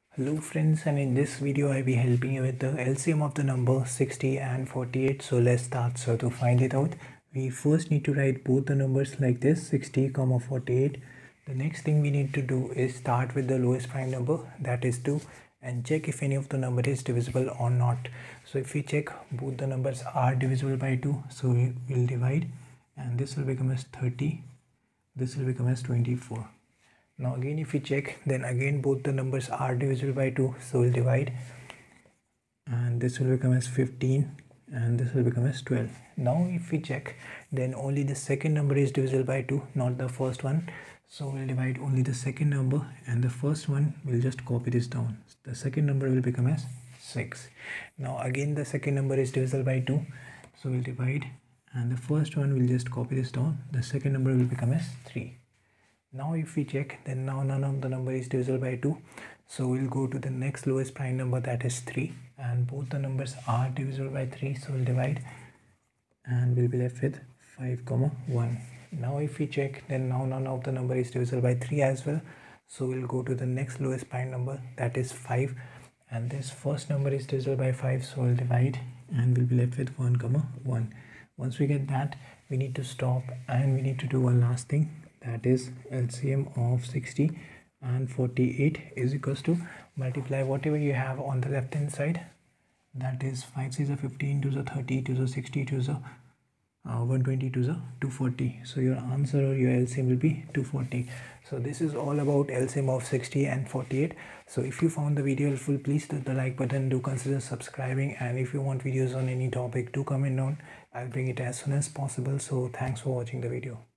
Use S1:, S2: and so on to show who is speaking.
S1: Hello friends, and in this video I'll be helping you with the LCM of the number 60 and 48. So let's start. So to find it out, we first need to write both the numbers like this, 60 comma 48. The next thing we need to do is start with the lowest prime number, that is 2, and check if any of the number is divisible or not. So if we check both the numbers are divisible by 2, so we will divide, and this will become as 30, this will become as 24. Now again if we check, then again both the numbers are divisible by 2, so we'll divide, and this will become as 15 and this will become as 12. Now if we check, then only the second number is divisible by 2, not the first one, so we'll divide only the second number, and the first one we'll just copy this down. The second number will become as 6. Now again the second number is divisible by 2, so we'll divide, and the first one we'll just copy this down. The second number will become as 3. Now if we check, then now none of the number is divisible by 2, so we'll go to the next lowest prime number, that is 3, and both the numbers are divisible by 3, so we'll divide, and we'll be left with 5 comma 1. Now if we check, then now none of the number is divisible by 3 as well, so we'll go to the next lowest prime number, that is 5, and this first number is divisible by 5, so we'll divide, and we'll be left with 1 comma 1. Once we get that, we need to stop and we need to do one last thing, that is LCM of 60 and 48 is equals to multiply whatever you have on the left hand side, that is 5 6 is 15, 2 is 30, 2 is 60, 2 is 120, 2 is 240. So your answer or your LCM will be 240. So this is all about LCM of 60 and 48. So if you found the video helpful, please hit the like button, do consider subscribing, and if you want videos on any topic, do comment down. I'll bring it as soon as possible. So thanks for watching the video.